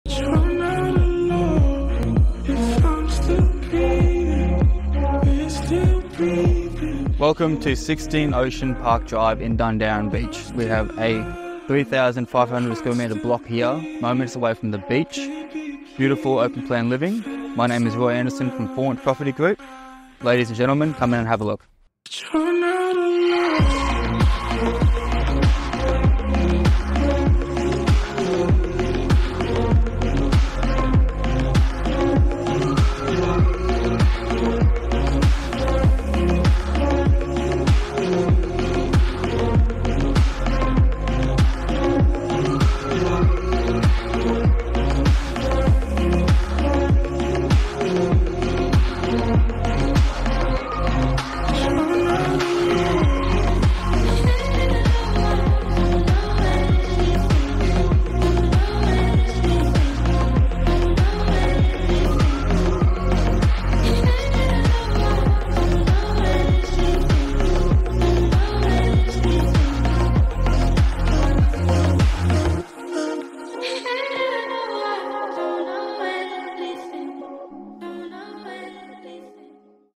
You're not alone. If I'm still breathing, we're still breathing. Welcome to 16 Ocean Park Drive in Dundowran Beach. We have a 3,500 square metre block here, moments away from the beach. Beautiful open plan living. My name is Roy Anderson from Property Group. Ladies and gentlemen, come in and have a look.